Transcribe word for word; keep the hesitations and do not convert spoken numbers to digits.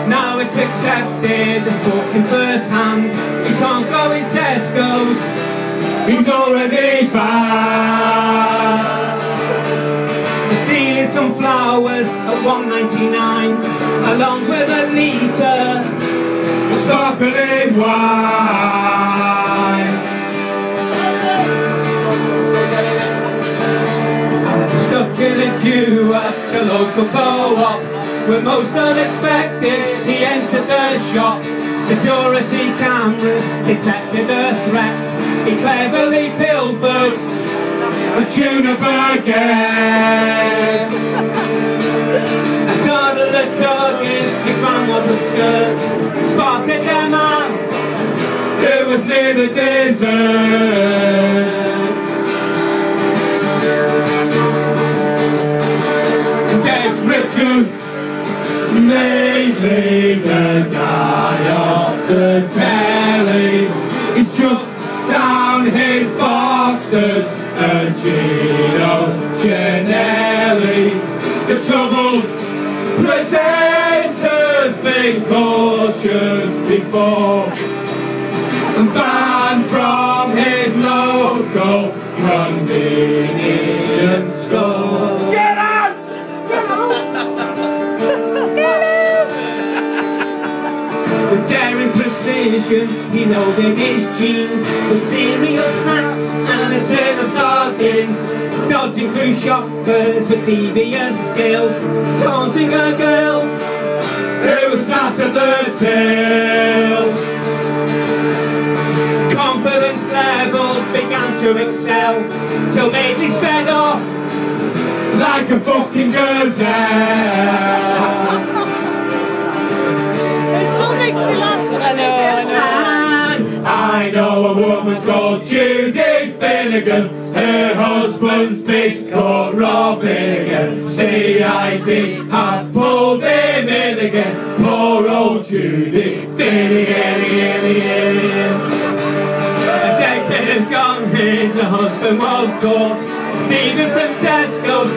Now it's accepted as talking first hand. You can't go in Tesco's, he's already banned. He's stealing some flowers at one ninety-nine, along with a litre of sparkling wine. Stuck in a queue at the local co-op, when most unexpected he entered the shop. Security cameras detected a threat. He cleverly pilfered a tuna baguette. A toddler tugging his grandmother's skirt spotted a man who was near the desert. And there's Richard, mainly the guy off the telly. He shook down his boxers and Gino Ginelli. The troubled presenter's been cautioned before and banned from his local convenience store. Get out! With daring precision, he loaded his jeans with cereal snacks and a tin of sardines, dodging through shoppers with devious skill, taunting a girl who was sat at the till. Confidence levels began to excel, till Bailey sped off like a fucking gazelle. Makes me laugh. I know, I know. I know a woman called Judy Finnegan. Her husband's been caught robbing again. C I D have pulled him in again. Poor old Judy Finnegan. A decade has gone, his husband was caught thieving from Tesco's.